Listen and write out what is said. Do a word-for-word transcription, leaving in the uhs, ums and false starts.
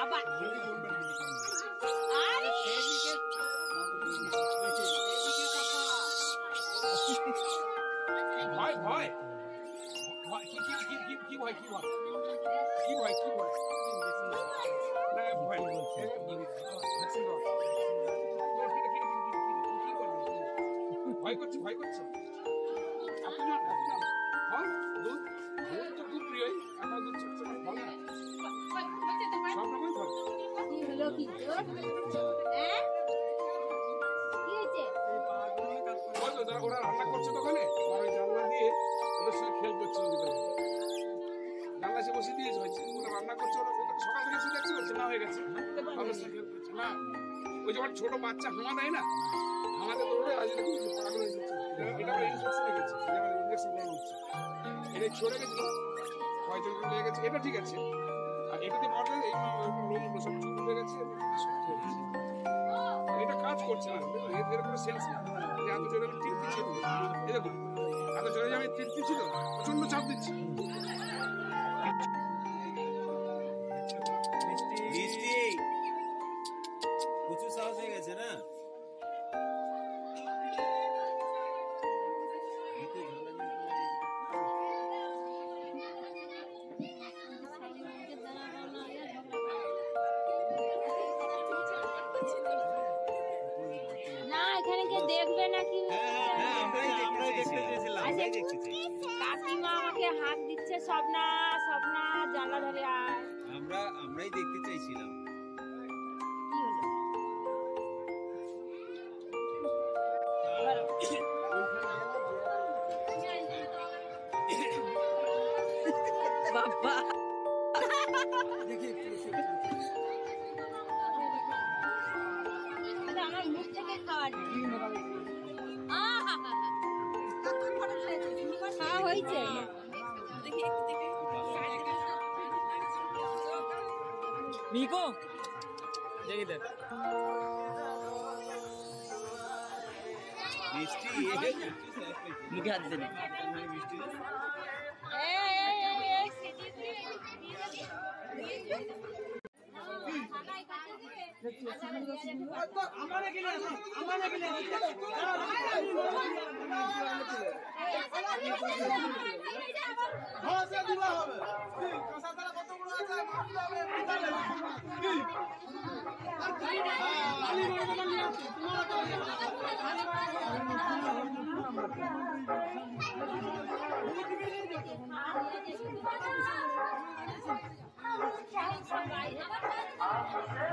বাবা ভয় ভয় কি কি কি কি কি ভয় কি ভয় কি ভয় কি ভয় না ভয় ভয় করছে ভয় করছে আপনার হ্যাঁ দুধ দুধ তো খুব প্রিয় আমার দুধ সবসময় ভালো না সব রকমই ভালো কি হলো কি হ্যাঁ কি হয়েছে ওরা ওরা রান্না করছে তো ওখানে ওই জানলা দিয়ে ওদের সঙ্গে খেল করছে জানলা সে বসে দিয়েছে ওরা রান্না করছে ওরা সকাল থেকে এসে দেখছে হচ্ছে না হয়ে গেছে ওদের সঙ্গে খেল করছে না ওই যে ছোট বাচ্চা হামা দেয় না আমাদের দৌড়ে আজ দেখুন পাগল হয়ে যাচ্ছে এটা আমার ইনফেকশন হয়ে গেছে এটা আমার ইনজেকশন করানো হচ্ছে এটা চড়ে গেছিল কয়েকজন লেগে গেছে এটা ঠিক আছে আর এটাতে মারলে এই রোগগুলো সব চুপ হয়ে গেছে শক্ত হয়ে গেছে এটা কাজ করছে না এর কোনো সেন্স নেই যে এত জোরে আমি তৃপ্তি ছিল এই দেখুন এত জোরে আমি তৃপ্তি ছিল প্রচন্ড চাপ দিচ্ছি বৃষ্টি প্রচুর সাহস হয়ে গেছে না দেখবে নাকি কাকিমা আমাকে হাত দিচ্ছে স্বপ্না স্বপ্না জানলা ধরে আয় আমরা আমরাই দেখতে চাইছিলাম বাবা আমার মুখ থেকে খাওয়ার খাওয়া হয়েছে মিকো দেখি দেখ বৃষ্টি মুখে হাত দিলে বৃষ্টি আমারে গেলে আমারে গেলে ভাষা দিবা হবে কি কাঁসাতলা কত বড় আছে মারতে হবে বুঝালে কি আলি বড় বড় নিয়ে আসি তোমার তো আলি